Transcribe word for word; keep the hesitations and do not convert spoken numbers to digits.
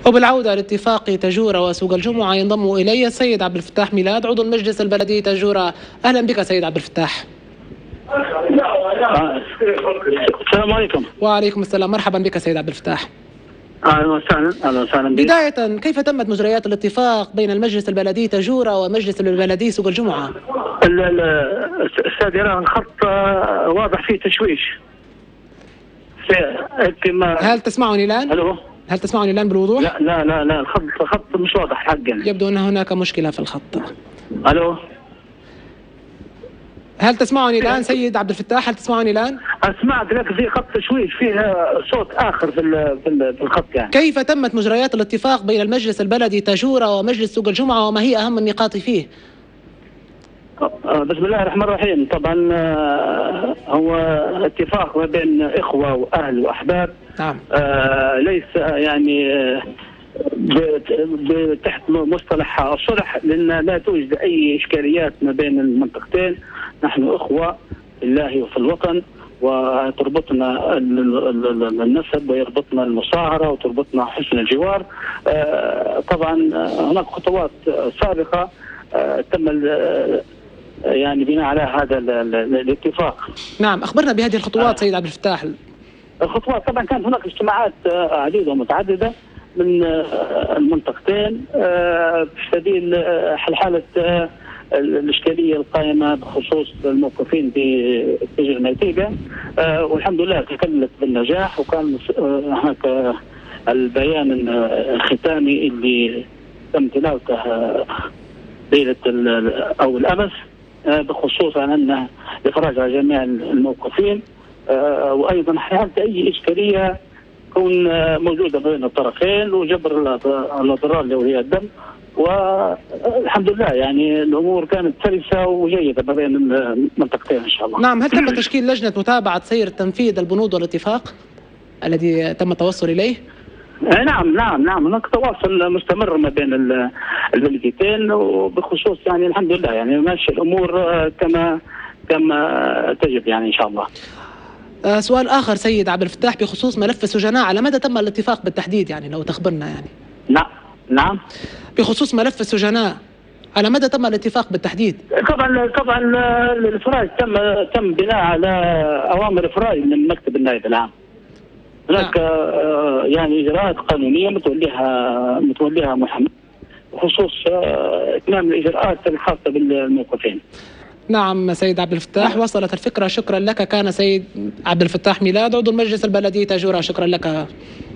وبالعودة لاتفاق تجورة وسوق الجمعة ينضم إلي السيد عبد الفتاح ميلاد عضو المجلس البلدي تجورة. أهلا بك سيد عبد الفتاح. السلام عليكم. وعليكم السلام، مرحبا بك سيد عبد الفتاح. اهلا وسهلا. اهلا وسهلا بك. بداية، كيف تمت مجريات الاتفاق بين المجلس البلدي تجورة ومجلس البلدي سوق الجمعة؟ استاذ يرى الخط واضح فيه تشويش. هل تسمعني الآن؟ الو هل تسمعني الآن بالوضوح؟ لا لا لا لا الخط الخط مش واضح حقا. يبدو أن هناك مشكلة في الخط. الو هل تسمعني الآن سيد عبد الفتاح؟ هل تسمعني الآن؟ اسمعك، لكن في خط تشويش، فيه صوت آخر في في الخط يعني. كيف تمت مجريات الاتفاق بين المجلس البلدي تجورة ومجلس سوق الجمعة وما هي أهم النقاط فيه؟ بسم الله الرحمن الرحيم. طبعا هو اتفاق ما بين إخوة وأهل وأحباب. نعم. آه ليس يعني تحت مصطلح الصلح، لأن لا توجد أي إشكاليات ما بين المنطقتين. نحن إخوة في الله وفي الوطن، وتربطنا النسب ويربطنا المصاهرة وتربطنا حسن الجوار. طبعا هناك خطوات سابقة تم يعني بناء على هذا الاتفاق. نعم، أخبرنا بهذه الخطوات سيد عبد الفتاح. الخطوات طبعا كانت هناك اجتماعات عديدة ومتعددة من المنطقتين في سبيل حل الإشكالية القائمة بخصوص الموقفين في سجن ميتيقة، والحمد لله تكلت بالنجاح. وكان هناك البيان الختامي اللي تم تلاوته ليلة أو الأمس بخصوص عن أن الإفراج على جميع الموقفين، وأيضا حالة أي إشكالية تكون موجودة بين الطرفين وجبر الأضرار لأولياء الدم. والحمد لله يعني الأمور كانت سلسة وجيدة ما بين المنطقتين إن شاء الله. نعم، هل تم تشكيل لجنة متابعة سير تنفيذ البنود والاتفاق الذي تم التوصل إليه؟ نعم نعم نعم هناك تواصل مستمر ما بين البلديتين، وبخصوص يعني الحمد لله يعني ماشي الأمور كما كما تجب يعني إن شاء الله. أه سؤال آخر سيد عبد الفتاح بخصوص ملف السجناء، على مدى تم الاتفاق بالتحديد يعني لو تخبرنا يعني؟ نعم نعم بخصوص ملف السجناء على مدى تم الاتفاق بالتحديد؟ طبعا طبعا الإفراج تم تم بناء على أوامر إفراج من مكتب النائب العام. هناك آه يعني إجراءات قانونية متوليها متوليها محمد بخصوص آه إتمام الإجراءات الخاصة بالموقفين. نعم سيد عبد الفتاح، وصلت الفكرة. شكرا لك. كان سيد عبد الفتاح ميلاد عضو المجلس البلدي تجورة. شكرا لك.